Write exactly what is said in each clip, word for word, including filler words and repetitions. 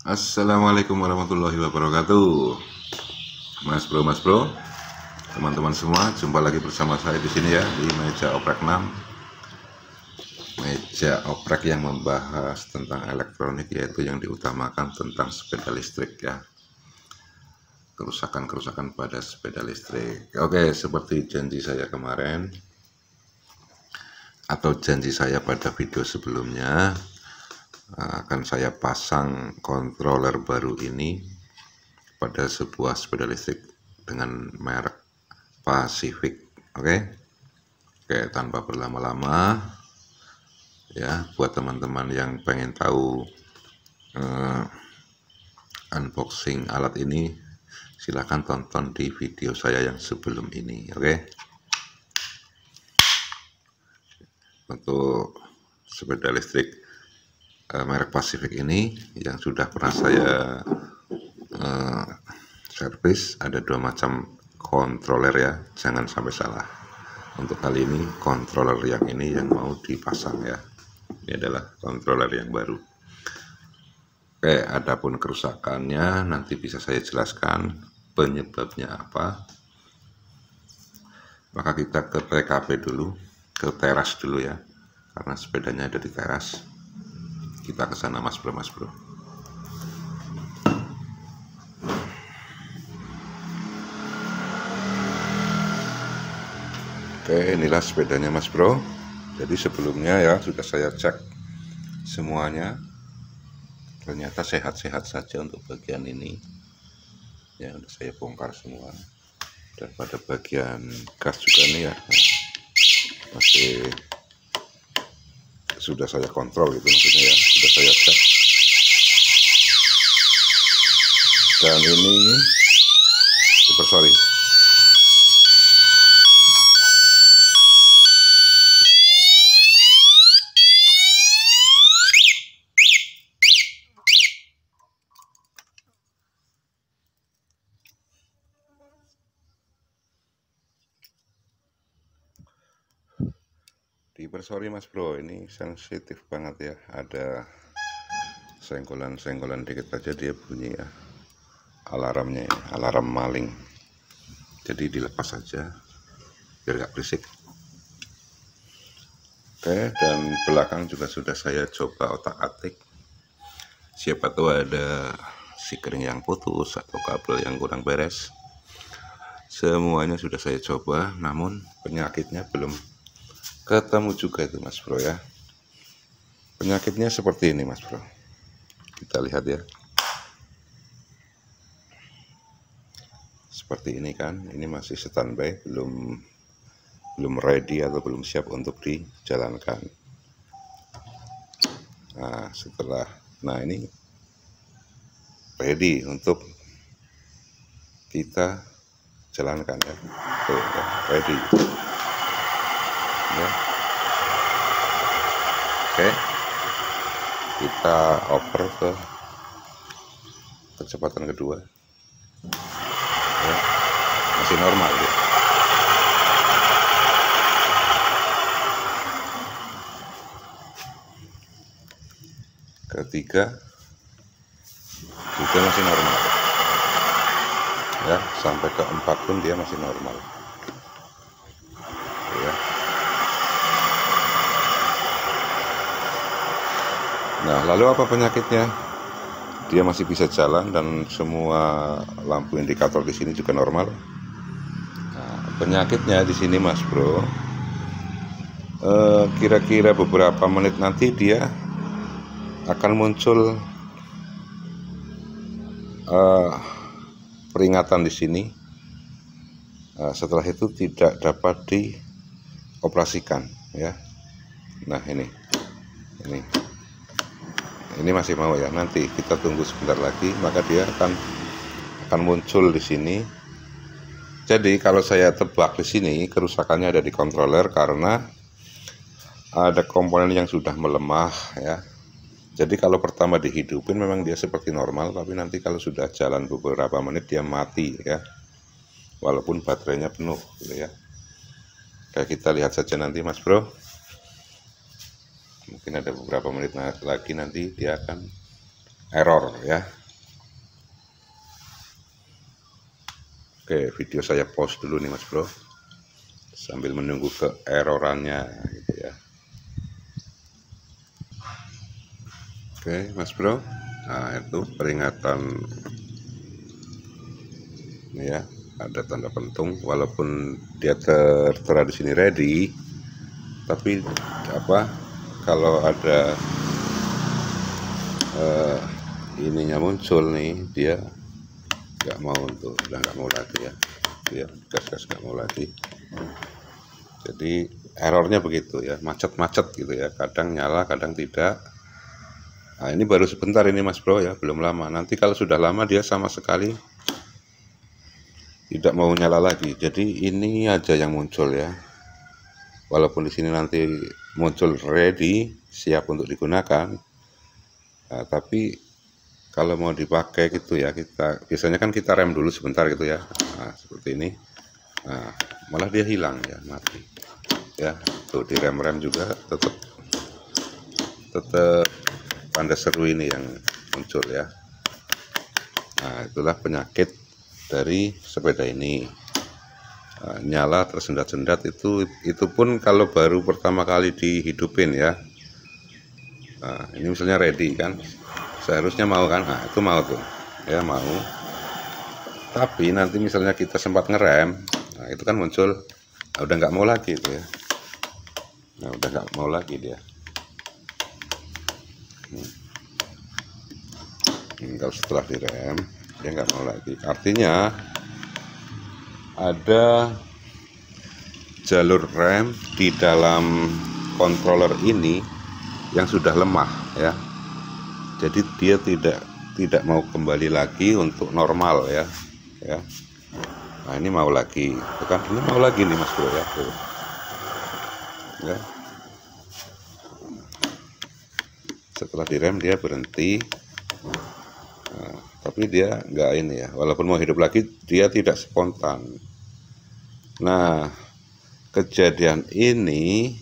Assalamualaikum warahmatullahi wabarakatuh. Mas bro, mas bro, teman-teman semua, jumpa lagi bersama saya di sini ya, di meja oprek enam. Meja oprek yang membahas tentang elektronik, yaitu yang diutamakan tentang sepeda listrik ya. Kerusakan-kerusakan pada sepeda listrik. Oke, seperti janji saya kemarin atau janji saya pada video sebelumnya, akan saya pasang controller baru ini pada sebuah sepeda listrik dengan merek Pacific. Oke, oke tanpa berlama-lama ya, buat teman-teman yang pengen tahu uh, unboxing alat ini, silahkan tonton di video saya yang sebelum ini. Oke, untuk sepeda listrik uh, merek Pacific ini yang sudah pernah saya uh, servis, ada dua macam controller ya, jangan sampai salah. Untuk kali ini controller yang ini yang mau dipasang ya, ini adalah controller yang baru. Oke, adapun kerusakannya nanti bisa saya jelaskan penyebabnya apa. Maka kita ke T K P dulu, ke teras dulu ya, karena sepedanya ada di teras. Kita ke sana mas bro, mas bro. Oke, inilah sepedanya mas bro. Jadi sebelumnya ya sudah saya cek semuanya, ternyata sehat-sehat saja untuk bagian ini ya, udah saya bongkar semua. Dan pada bagian gas juga nih ya, masih sudah saya kontrol gitu maksudnya ya, sudah saya cek. Dan ini super sorry, sorry mas bro, ini sensitif banget ya, ada senggolan-senggolan dikit aja dia bunyi ya, alarmnya ini, alarm maling. Jadi dilepas saja biar gak berisik. Oke, dan belakang juga sudah saya coba otak-atik, siapa tahu ada sikring yang putus atau kabel yang kurang beres. Semuanya sudah saya coba, namun penyakitnya belum ketemu juga itu mas bro ya. Penyakitnya seperti ini mas bro, kita lihat ya, seperti ini kan, ini masih standby, belum belum ready atau belum siap untuk dijalankan. Nah setelah, nah ini ready untuk kita jalankan ya. Tuh, ya, ready ya. Oke, kita oper ke kecepatan kedua ya, masih normal ya. Ketiga juga masih normal ya, sampai keempat pun dia masih normal ya. Nah lalu apa penyakitnya? Dia masih bisa jalan dan semua lampu indikator di sini juga normal. Nah, penyakitnya di sini mas bro, kira-kira eh, beberapa menit nanti dia akan muncul eh, peringatan di sini. Uh, setelah itu tidak dapat dioperasikan ya. Nah ini, ini. Ini masih mau ya, nanti kita tunggu sebentar lagi, maka dia akan akan muncul di sini. Jadi kalau saya tebak di sini kerusakannya ada di controller karena ada komponen yang sudah melemah ya. Jadi kalau pertama dihidupin memang dia seperti normal, tapi nanti kalau sudah jalan beberapa menit dia mati ya, walaupun baterainya penuh gitu ya. Kayak kita lihat saja nanti mas bro. Mungkin ada beberapa menit lagi nanti dia akan error ya. Oke, video saya pause dulu nih Mas Bro, sambil menunggu keerorannya gitu ya. Oke Mas Bro, nah itu peringatan ini ya, ada tanda pentung walaupun dia tertera di sini ready, tapi apa kalau ada uh, ininya muncul nih, dia nggak mau, untuk udah nggak mau lagi ya, dia gas-gas nggak mau lagi. Jadi errornya begitu ya, macet-macet gitu ya, kadang nyala kadang tidak. Nah ini baru sebentar ini Mas Bro ya, belum lama. Nanti kalau sudah lama dia sama sekali tidak mau nyala lagi. Jadi ini aja yang muncul ya. Walaupun di sini nanti muncul ready, siap untuk digunakan. Nah, tapi kalau mau dipakai gitu ya, kita biasanya kan kita rem dulu sebentar gitu ya. Nah, seperti ini. Nah, malah dia hilang ya, mati. Ya, tuh di rem-rem juga tetap tetap tanda seru ini yang muncul ya. Nah, itulah penyakit dari sepeda ini. Nah, nyala tersendat-sendat itu itu pun kalau baru pertama kali dihidupin ya. Nah, ini misalnya ready kan, seharusnya mau kan, nah itu mau tuh ya, mau. Tapi nanti misalnya kita sempat ngerem, nah itu kan muncul, nah, udah nggak mau lagi itu ya. Nah udah nggak mau lagi dia. Hmm. Hmm, kalau setelah direm dia nggak mau lagi, artinya ada jalur rem di dalam controller ini yang sudah lemah ya, jadi dia tidak tidak mau kembali lagi untuk normal ya ya. Nah ini mau lagi, bukan ini mau lagi nih Mas Bro ya, tuh ya. Setelah direm dia berhenti. Nah, tapi dia nggak ini ya, walaupun mau hidup lagi dia tidak spontan. Nah kejadian ini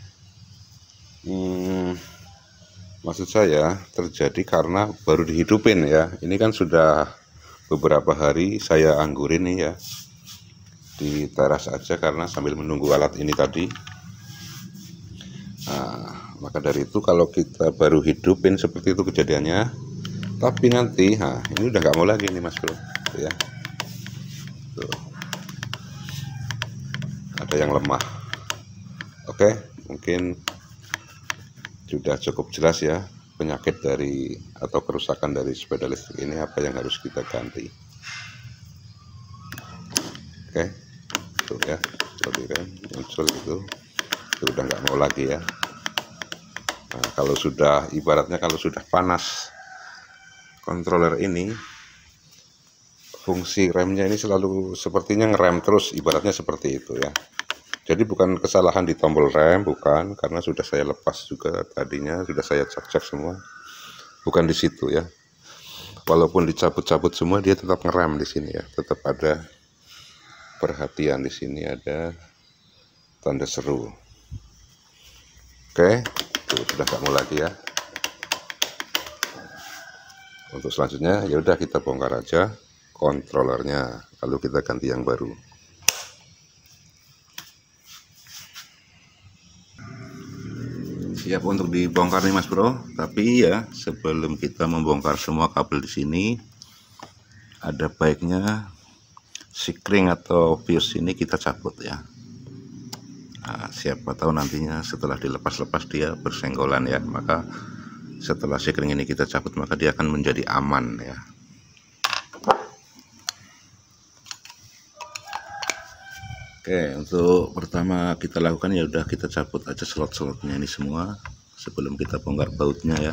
hmm, maksud saya terjadi karena baru dihidupin ya. Ini kan sudah beberapa hari saya anggurin nih ya, di teras aja karena sambil menunggu alat ini tadi. Nah, maka dari itu kalau kita baru hidupin seperti itu kejadiannya, tapi nanti nah ini udah nggak mau lagi nih Mas Bro ya. Tuh. Ada yang lemah. Oke, mungkin sudah cukup jelas ya penyakit dari atau kerusakan dari sepeda listrik ini, apa yang harus kita ganti. Oke, tuh ya, kalau direm muncul itu, itu udah nggak mau lagi ya. Nah, kalau sudah ibaratnya kalau sudah panas controller ini, fungsi remnya ini selalu sepertinya ngerem terus, ibaratnya seperti itu ya. Jadi bukan kesalahan di tombol rem, bukan, karena sudah saya lepas juga tadinya, sudah saya cek-cek semua, bukan di situ ya. Walaupun dicabut-cabut semua, dia tetap ngerem di sini ya, tetap ada perhatian di sini, ada tanda seru. Oke, tuh sudah nggak mau lagi ya. Untuk selanjutnya ya udah kita bongkar aja kontrolernya, lalu kita ganti yang baru. Siap untuk dibongkar nih Mas Bro, tapi ya sebelum kita membongkar semua kabel di sini, ada baiknya sikring atau fuse ini kita cabut ya. Nah, siapa tahu nantinya setelah dilepas-lepas dia bersenggolan ya, maka setelah sikring ini kita cabut maka dia akan menjadi aman ya. Oke, untuk pertama kita lakukan ya udah kita cabut aja slot-slotnya ini semua sebelum kita bongkar bautnya ya.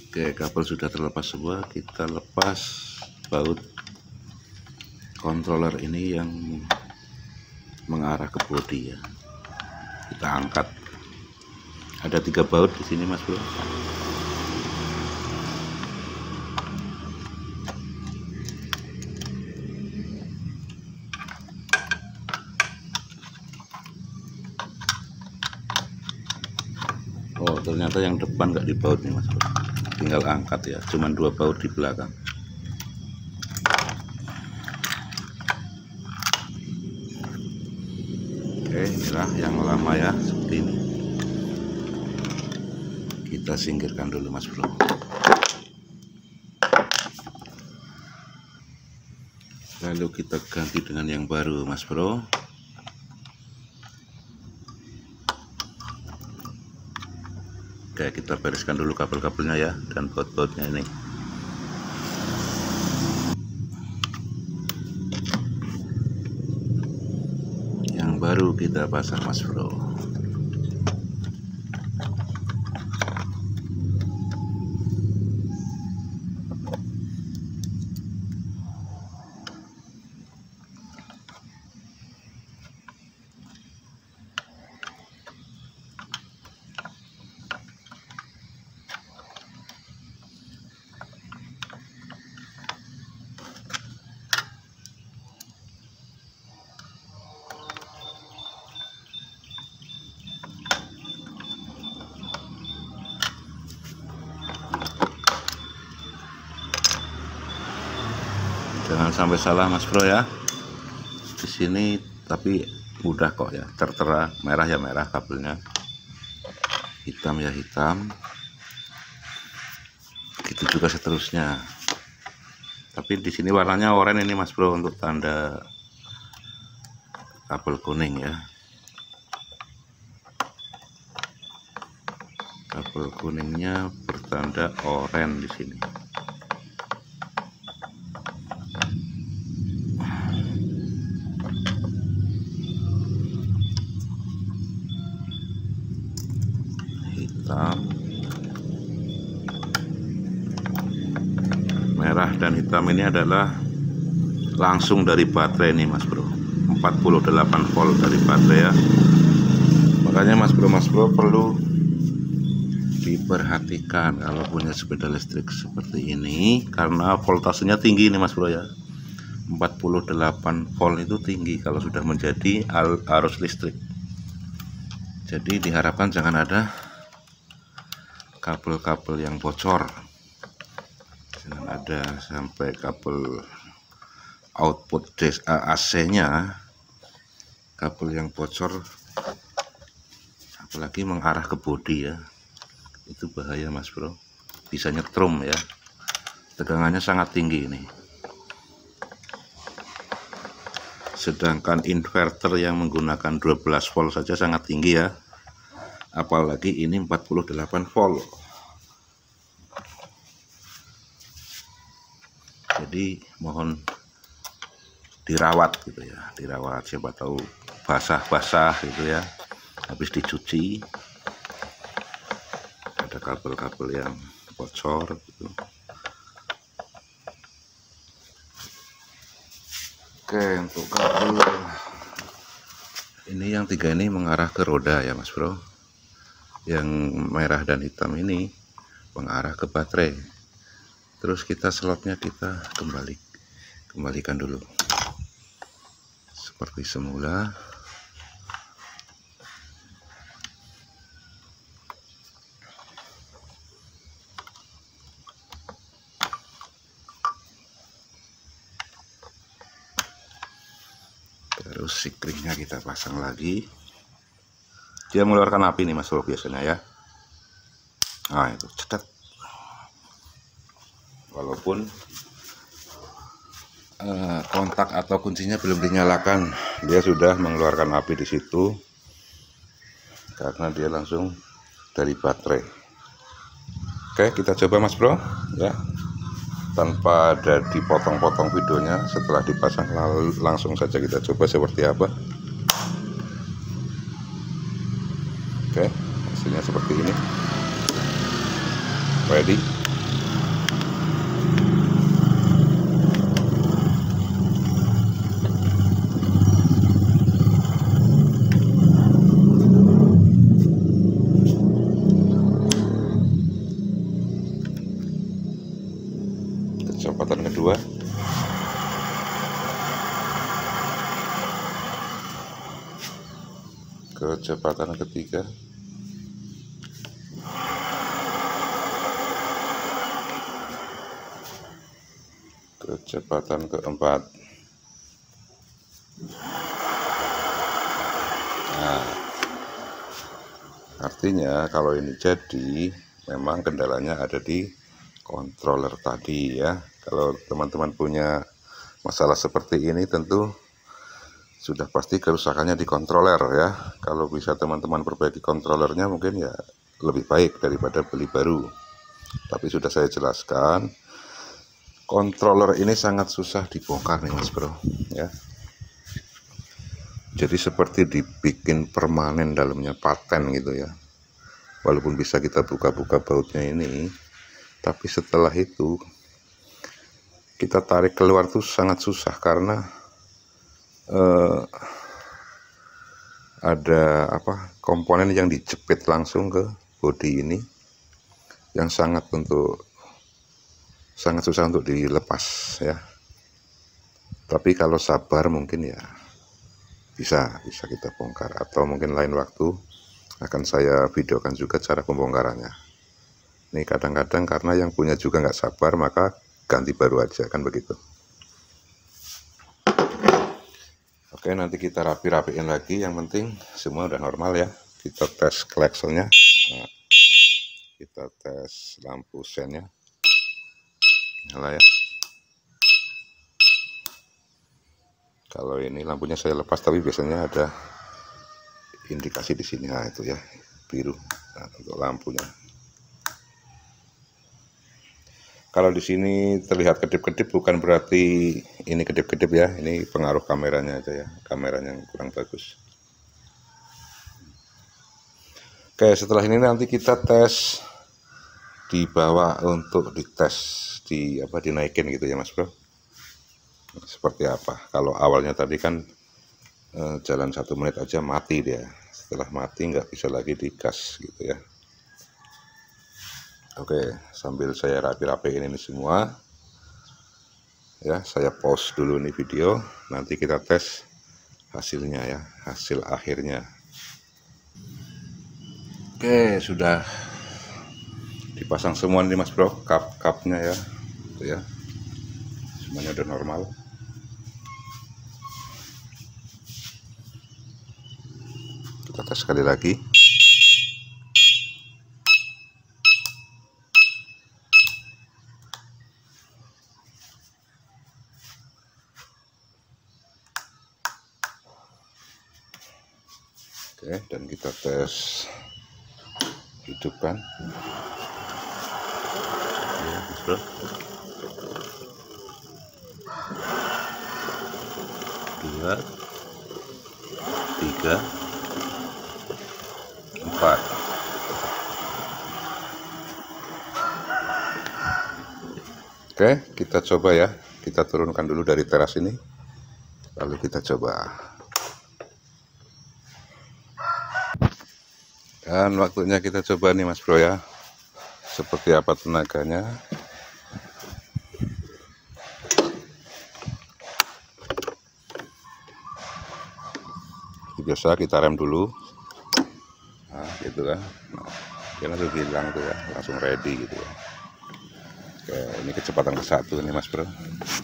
Oke, kabel sudah terlepas semua. Kita lepas baut controller ini yang mengarah ke bodi ya. Kita angkat. Ada tiga baut di sini, Mas Bro. Oh, ternyata yang depan nggak dibaut nih, Mas Bro. Tinggal angkat ya, cuman dua baut di belakang. Oke, inilah yang lama ya, seperti ini. Kita singkirkan dulu, Mas Bro. Lalu kita ganti dengan yang baru, Mas Bro. Oke, kita bereskan dulu kabel-kabelnya ya, dan baut-bautnya ini. Yang baru kita pasang, Mas Bro. Jangan sampai salah, Mas Bro ya. Di sini tapi mudah kok ya, tertera merah ya merah kabelnya, hitam ya hitam, gitu juga seterusnya. Tapi di sini warnanya oranye ini, Mas Bro, untuk tanda kabel kuning ya. Kabel kuningnya bertanda oranye di sini. Hitam, merah dan hitam ini adalah langsung dari baterai nih, Mas Bro. empat puluh delapan volt dari baterai ya. Makanya Mas Bro Mas Bro perlu diperhatikan kalau punya sepeda listrik seperti ini, karena voltasenya tinggi nih, Mas Bro ya. empat puluh delapan volt itu tinggi kalau sudah menjadi arus listrik. Jadi diharapkan jangan ada kabel-kabel yang bocor, jangan ada sampai kabel output A C-nya kabel yang bocor, apalagi mengarah ke bodi ya, itu bahaya, Mas Bro, bisa nyetrum ya, tegangannya sangat tinggi ini. Sedangkan inverter yang menggunakan dua belas volt saja sangat tinggi ya, apalagi ini empat puluh delapan volt. Jadi mohon dirawat gitu ya, dirawat, siapa tahu basah-basah gitu ya, habis dicuci ada kabel-kabel yang bocor gitu. Oke, untuk kabel ini yang tiga ini mengarah ke roda ya, Mas Bro. Yang merah dan hitam ini mengarah ke baterai. Terus kita slotnya kita kembali kembalikan dulu seperti semula. Terus sikringnya kita pasang lagi. Dia mengeluarkan api nih, Mas Bro, biasanya ya. Nah itu cetet. Walaupun eh, kontak atau kuncinya belum dinyalakan, dia sudah mengeluarkan api di situ karena dia langsung dari baterai. Oke, kita coba, Mas Bro ya, tanpa ada dipotong-potong videonya. Setelah dipasang langsung saja kita coba seperti apa. Oke, hasilnya seperti ini. Ready? kecepatan kedua. Kecepatan ketiga. Kecepatan keempat. Nah, artinya kalau ini jadi, memang kendalanya ada di controller tadi ya. Kalau teman-teman punya masalah seperti ini tentu sudah pasti kerusakannya di controller ya. Kalau bisa teman-teman perbaiki controllernya mungkin ya lebih baik daripada beli baru. Tapi sudah saya jelaskan, controller ini sangat susah dibongkar nih Mas Bro ya. Jadi seperti dibikin permanen dalamnya, paten gitu ya. Walaupun bisa kita buka-buka bautnya ini, tapi setelah itu kita tarik keluar tuh sangat susah karena eh, ada apa komponen yang dijepit langsung ke bodi ini yang sangat untuk sangat susah untuk dilepas ya. Tapi kalau sabar mungkin ya bisa bisa kita bongkar, atau mungkin lain waktu akan saya videokan juga cara pembongkarannya. Ini kadang-kadang karena yang punya juga nggak sabar, maka ganti baru aja kan begitu. Oke, nanti kita rapi-rapiin lagi. Yang penting semua udah normal ya. Kita tes klaksonnya, nah, kita tes lampu sennya, nyala ya. Kalau ini lampunya saya lepas, tapi biasanya ada indikasi di sini, nah itu ya biru. Nah, untuk lampunya. Kalau di sini terlihat kedip-kedip bukan berarti ini kedip-kedip ya, ini pengaruh kameranya aja ya, kameranya yang kurang bagus. Oke, setelah ini nanti kita tes di bawah untuk dites di apa dinaikin gitu ya Mas Bro. Seperti apa? Kalau awalnya tadi kan eh, jalan satu menit aja mati dia. Setelah mati nggak bisa lagi digas gitu ya. Oke, sambil saya rapi-rapiin ini semua ya, saya pause dulu nih video, nanti kita tes hasilnya ya, hasil akhirnya. Oke, sudah dipasang semua nih Mas Bro, kap-kapnya ya, itu ya, semuanya udah normal. Kita tes sekali lagi. Oke, dan kita tes hidupkan. Ya, Mas Bro. Dua, tiga, empat. Oke, kita coba ya. Kita turunkan dulu dari teras ini, lalu kita coba. Dan waktunya kita coba nih Mas Bro ya, seperti apa tenaganya. Biasa kita rem dulu, nah gitu kan, nah, dia langsung hilang tuh ya, langsung ready gitu ya. Oke, ini kecepatan ke satu nih Mas Bro.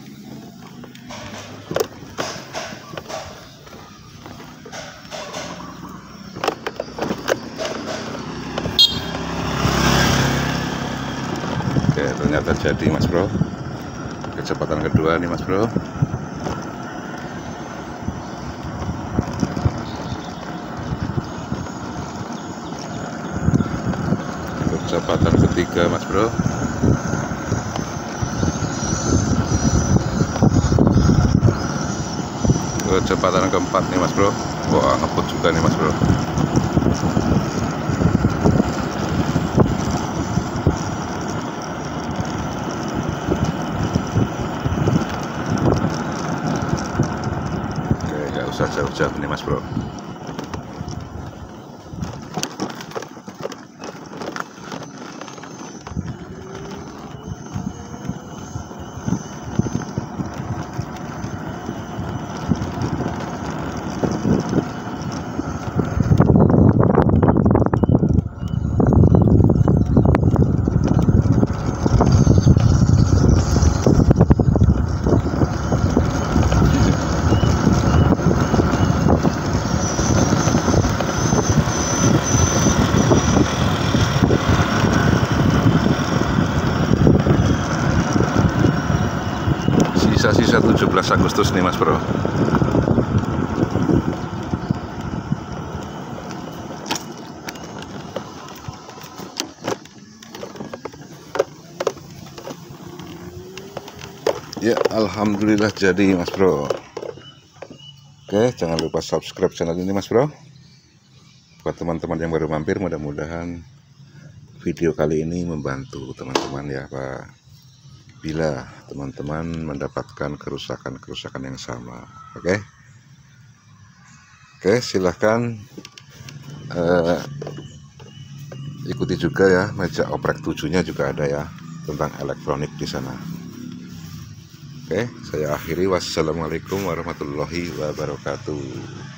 Oke, ternyata jadi Mas Bro. Kecepatan kedua nih Mas Bro. Kecepatan ketiga Mas Bro. Kecepatan keempat nih Mas Bro. Wah, ngebut juga nih Mas Bro. Oke, nggak usah jauh-jauh nih Mas Bro. sisa-sisa tujuh belas Agustus nih Mas Bro. Ya, alhamdulillah jadi Mas Bro. Oke, jangan lupa subscribe channel ini Mas Bro. Buat teman-teman yang baru mampir, mudah-mudahan video kali ini membantu teman-teman ya Pak. Bila teman-teman mendapatkan kerusakan-kerusakan yang sama. Oke. Oke, silahkan eh, ikuti juga ya, meja oprek tujuh-nya juga ada ya, tentang elektronik di sana. Oke, saya akhiri. Wassalamualaikum warahmatullahi wabarakatuh.